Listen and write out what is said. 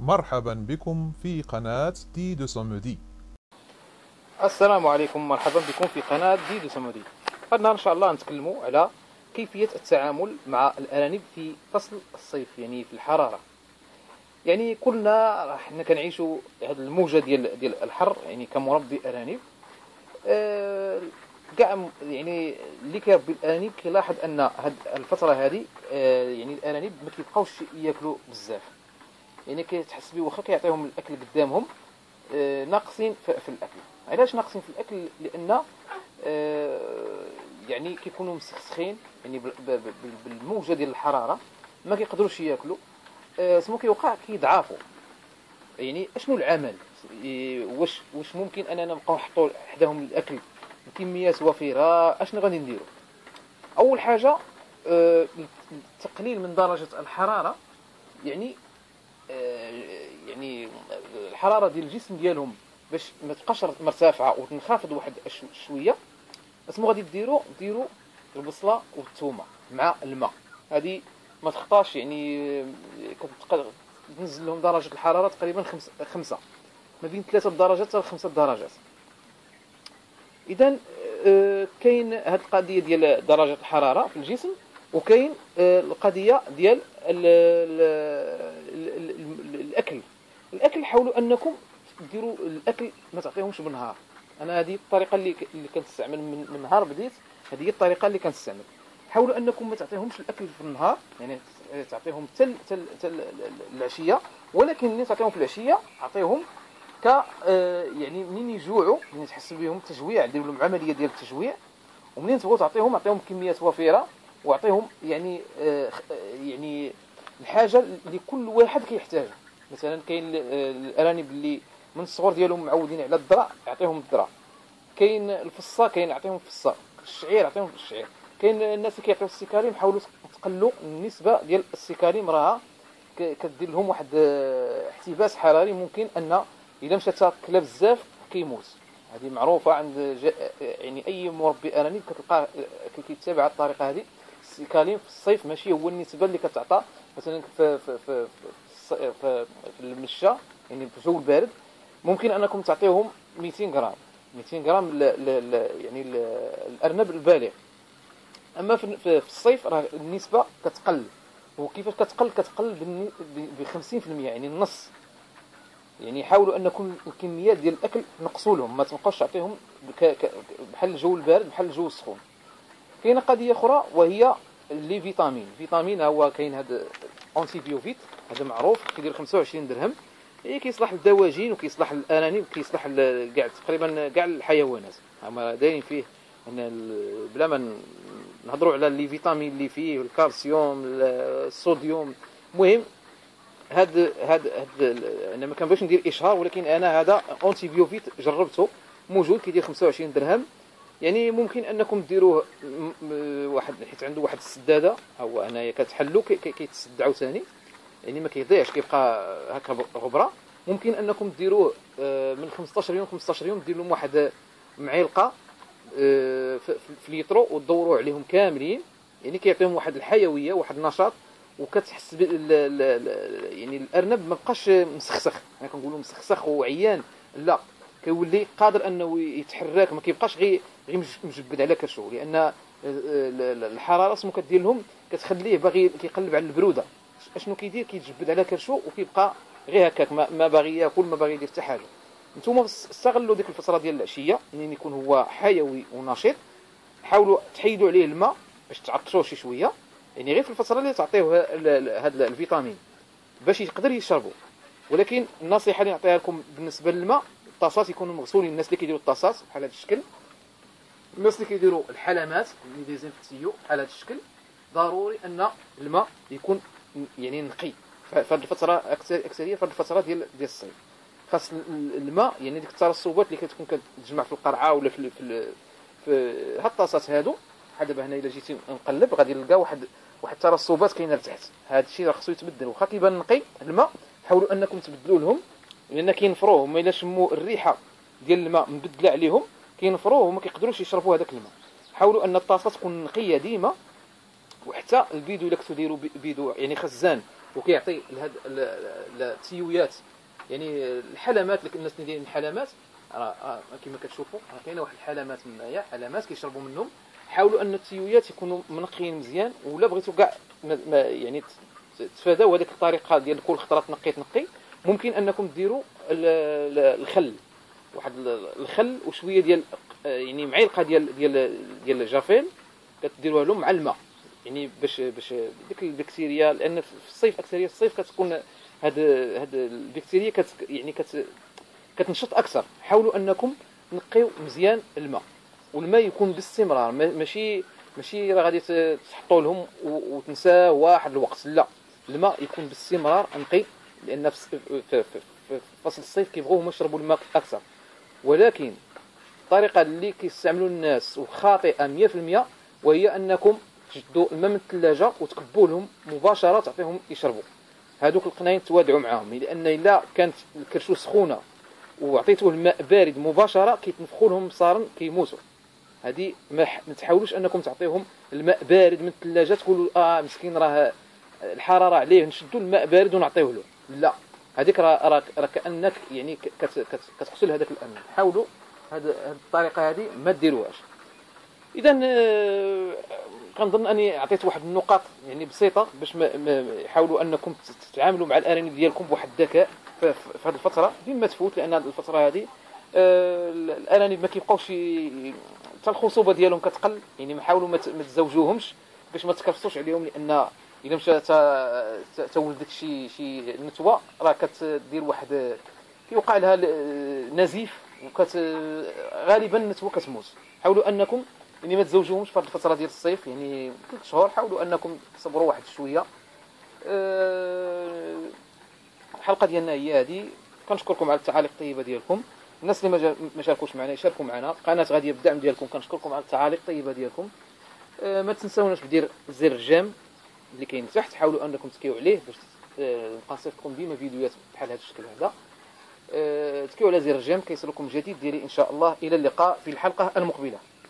مرحبا بكم في قناة دي دو سومودي. السلام عليكم، مرحبا بكم في قناة دي دو سومودي. هذا النهار إن شاء الله نتكلموا على كيفية التعامل مع الأرانب في فصل الصيف، يعني في الحرارة. يعني كلنا حنا كنعيشوا هذه الموجة ديال الحر، يعني كمربي أرانب. كاع يعني اللي كيربي الأرانب كيلاحظ أن هاد الفترة هذه يعني الأرانب ما كيبقاوش ياكلوا بزاف. يعني كتحس بيه واخا كيعطيهم الأكل قدامهم ناقصين في الاكل. علاش ناقصين في الاكل؟ لان يعني كيكونوا مسخسخين، يعني بالموجه ديال الحراره ما كيقدروش ياكلوا. سمو كيوقع كيضعفوا. يعني اشنو العمل؟ واش ممكن اننا نبقاو نحطوا حداهم الاكل بكميات وفيره؟ اشنو غادي نديروا؟ اول حاجه التقليل من درجه الحراره. يعني يعني الحراره ديال الجسم ديالهم باش ما تبقاش مرتفعه وتنخفض واحد شويه. اسمو غادي ديروا البصله والثومه مع الماء. هذه ما تخطاش، يعني تنزل لهم درجه الحراره تقريبا خمسة، ما بين 3 درجات حتى 5 درجات. اذا كاين هذه القضيه ديال درجه الحراره في الجسم، وكاين القضيه ديال الاكل. حاولوا انكم ديروا الاكل ما تعطيهمش بالنهار. انا هذه الطريقه اللي كنستعمل من نهار بديت. هذه هي الطريقه اللي كنستعمل. حاولوا انكم ما تعطيهمش الاكل في النهار، يعني تعطيهم تل العشيه. ولكن اللي تعطيهم في العشيه عطيهم ك يعني منين يجوعوا، منين تحس بهم التجويع، ديروا لهم عمليه ديال التجويع. ومنين تبغوا تعطيهم كميات وفيره، واعطيهم يعني يعني الحاجه اللي كل واحد كيحتاجها. مثلا كاين الارانب اللي من الصغر ديالهم معودين على الذرع، يعطيهم الذرع. كاين الفصه، كاين يعطيهم الفصه. الشعير يعطيهم الشعير. كاين الناس اللي كيعطيو السكريم، حاولوا تقلوا النسبه ديال السكريم، راها كدير لهم واحد احتباس حراري. ممكن ان اذا مشات تاكلها بزاف كيموت. هذه معروفه عند يعني اي مربي ارانب كتلقاه كيتبع الطريقه هذه. السكالين في الصيف ماشي هو النسبه اللي كتعطى مثلا في المشى، يعني في الجو البارد. ممكن انكم تعطيهم 200 غرام 200 غرام يعني الارنب البالغ. اما في الصيف راه النسبه كتقل. وكيفاش كتقل ب 50%، يعني النص. يعني حاولوا انكم الكميات ديال الاكل نقصوا لهم، ما تبقاوش تعطيهم بحال الجو البارد، بحال الجو السخون. كاينه قضيه اخرى وهي لي فيتامين. الفيتامين هو كاين هذا اونتي بيوفيت، هذا معروف كيدير 25 درهم. كيصلح للدواجن وكيصلح للارانب وكيصلح كاع تقريبا كاع الحيوانات. هما دايرين فيه ان بلا ما نهضروا على لي فيتامين اللي فيه، الكالسيوم، الصوديوم. المهم هاد انا ما كنبغيش ندير اشهار، ولكن انا هذا اونتي بيوفيت جربته، موجود كيدير 25 درهم. يعني ممكن انكم ديروه واحد حيت عنده واحد السداده، او انايا كتحلو كيتسد عاوتاني، يعني ما كيضيعش، كيبقى هكا غبره. ممكن انكم ديروه من 15 يوم 15 يوم، دير لهم واحد معلقه في ليترو وتدوروا عليهم كاملين. يعني كيعطيهم واحد الحيويه، واحد النشاط. وكتحس يعني الارنب ما بقاش مسخسخ، انا كنقولوا مسخسخ وعيان. لا، كيولي قادر انه يتحرك، ما كيبقاش غير مجبد على كرشو. لان الحراره سمو كدير لهم كتخليه باغي كيقلب على البروده. اشنو كيدير؟ كيتجبد على كرشو وكيبقى غير هكاك، ما باغي ياكل، ما باغي يدير حتى حاجه. نتوما استغلوا ديك الفتره ديال العشيه منين يكون هو حيوي ونشيط. حاولوا تحيدوا عليه الماء باش تعطشوه شي شويه، يعني غير في الفتره اللي تعطيوه هذا الفيتامين باش يقدر يشربوا. ولكن النصيحه اللي نعطيها لكم بالنسبه للماء، الطاسات يكونوا مغسولين. الناس اللي كيديروا الطاسات بحال هذا الشكل، الناس اللي كيديروا الحلمات اللي ديزانفكتيو بحال هذا الشكل، ضروري ان الماء يكون يعني نقي. فهاد الفتره اكثريه في هاد الفتره ديال الصيف خاص الماء، يعني ديك الترسبات اللي كتكون كتجمع في القرعه ولا في هاد الطاسات هادو. بحال دابا هنا الا جيتي نقلب غادي نلقى واحد الترسبات كاينه لتحت. هذا الشيء راه خصو يتبدل. واخا كيبان نقي الماء، حاولوا انكم تبدلوا لهم، لان كينفروه. هما الا شموا الريحه ديال الماء مبدله عليهم كينفروه وما كيقدروش يشربوا هذاك الماء. حاولوا ان الطاسه تكون نقيه ديما. وحتى البيدو الا كنتو ديروا بيدو يعني خزان وكيعطي لهاد التيويات، يعني الحلمات اللي الناس اللي دايرين الحلمات، راه كما كتشوفوا راه كاينه واحد الحلمات من هنايا، حلمات كيشربوا منهم. حاولوا ان التيويات يكونوا منقيين مزيان، ولا بغيتوا كاع يعني تفاداو هذيك الطريقه ديال كل خطره تنقي، ممكن انكم ديروا الخل، واحد الخل وشويه ديال يعني معلقه ديال الجافيل كتديروها لهم مع الماء، يعني باش ديك البكتيريا، لان في الصيف اكثريه الصيف كتكون هاد البكتيريا يعني كتنشط اكثر. حاولوا انكم تنقيو مزيان الماء، والماء يكون باستمرار، ماشي راه غادي تحطوا لهم وتنساه واحد الوقت، لا، الماء يكون باستمرار نقي، لان في فصل الصيف كيبغيو هما يشربوا الماء اكثر. ولكن الطريقه اللي كيستعملوا الناس وخاطئه 100%، وهي انكم تشدوا الماء من الثلاجه وتكبوا لهم مباشره تعطيهم يشربوا. هذوك القناين توادعوا معاهم، لان الا كانت الكرشوه سخونه وعطيتوه الماء بارد مباشره كيتنفخوا لهم صارن كيموتوا. هذه ما تحاولوش انكم تعطيهم الماء بارد من الثلاجه تقولوا مسكين راه الحراره عليه نشدوا الماء بارد ونعطيوه له، لا، هذيك راه كانك يعني كتقتل هذاك الامن. حاولوا هذه الطريقه هذه ما ديروهاش. اذا كنظن اني عطيت واحد النقاط يعني بسيطه باش حاولوا انكم تتعاملوا مع الارانب ديالكم بواحد الذكاء في هذه الفتره ديما ما تفوت، لان هذه الفتره هذه الارانب ما كيبقاوش حتى الخصوبه ديالهم كتقل، يعني حاولوا ما تزوجوهمش باش ما تكرفصوش عليهم، لان الا مشات تولدت شي نتوه راه كتدير واحد كيوقع لها نزيف، غالبا النتوه كتموت. حاولوا انكم يعني ما تزوجوهمش في هذه الفتره ديال الصيف، يعني 3 شهور حاولوا انكم تصبروا واحد شويه. الحلقه ديالنا هي هذه، كنشكركم على التعاليق الطيبه ديالكم. الناس اللي ما شاركوش معنا يشاركوا معنا، القناه غاديه بالدعم ديالكم، كنشكركم على التعاليق الطيبه ديالكم. ما تنساوناش بدير زر الجيم اللي كاين تحت، حاولوا انكم تكيو عليه باش نبقى نصيفطكم ديما فيديوهات بحال هذا الشكل هذا. تكيو على زر الجيم كيصلكم جديد ديالي ان شاء الله. الى اللقاء في الحلقه المقبله.